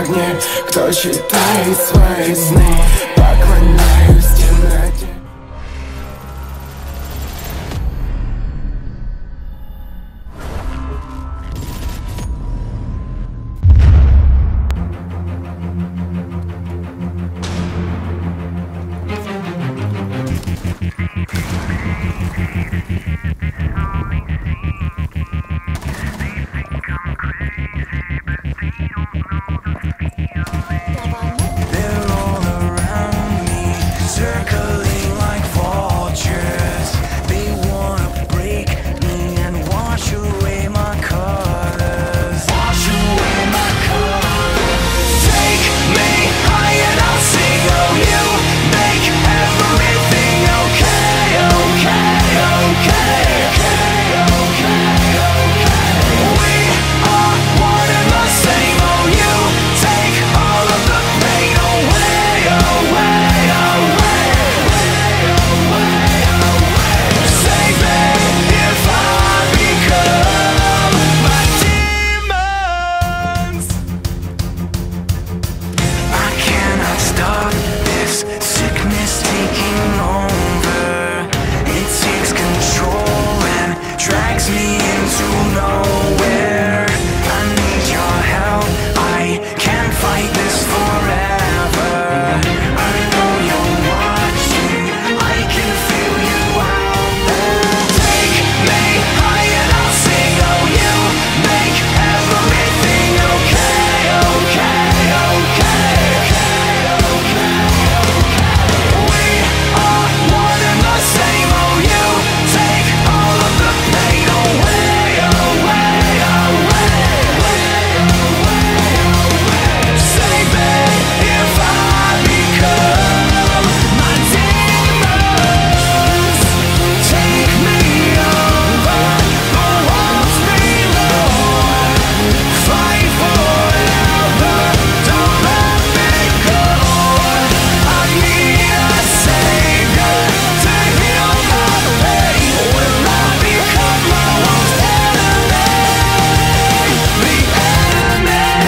огне. Кто читает свои сны, поклоняюсь темноте. They're all around me, circling like vultures. They wanna break me and wash away my colors. Wash away my colors. Take me high and I'll sing. Oh, you make everything okay, okay, okay, okay, okay, okay. We are one and the same. Oh, you take all of the pain away, away, away, away, away. Save me if I become my demons. I cannot stop this sickness taking over. It takes control and drags me into nowhere. I need your help, I can't fight this forever. I know you're watching, I can feel you out there. Take me high and I'll sing. Oh, you make everything okay, okay, okay, okay, okay. We are one and the same. Oh, you take all of the pain away, away, away, save me if I become my demons. Take me over the walls below. Fight forever, don't let me go. I need a savior to heal my pain. Will I become my worst enemy? The enemy.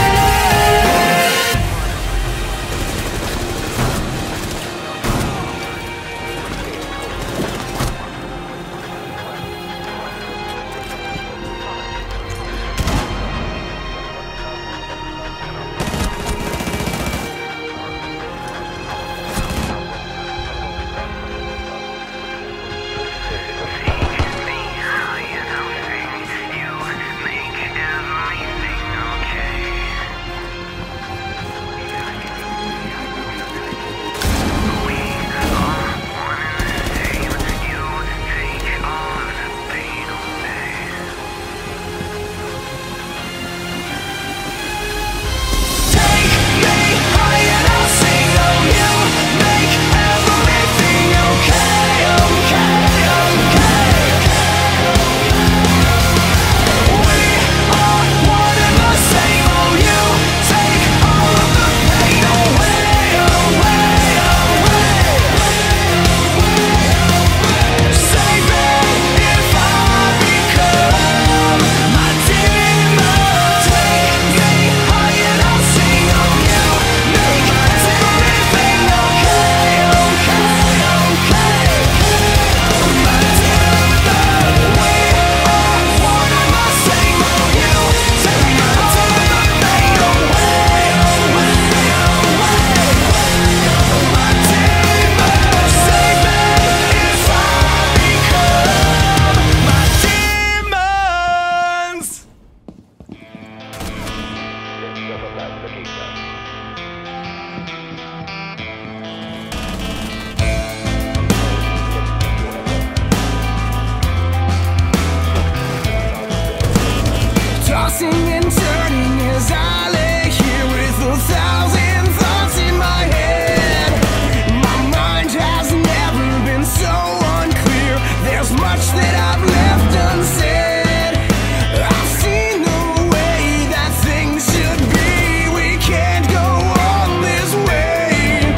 Tossing and turning as I lay here with 1,000 thoughts in my head. My mind has never been so unclear. There's much that I've left unsaid. I've seen the way that things should be. We can't go on this way.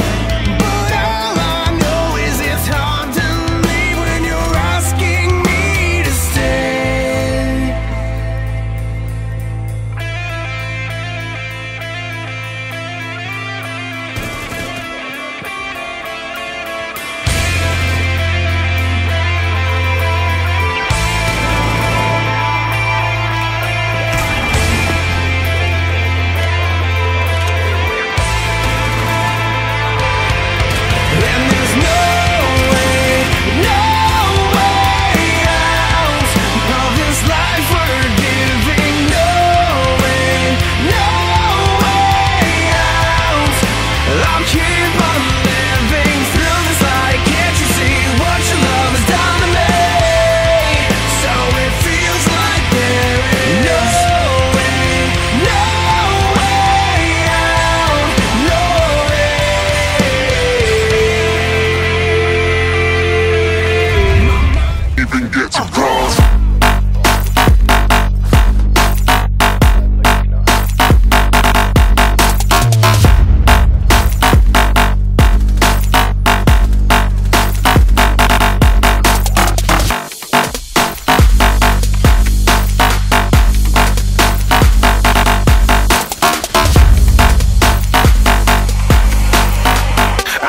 But all I know is it's hard to leave when you're asking me to stay.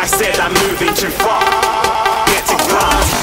I said I'm moving too far. Get to glass.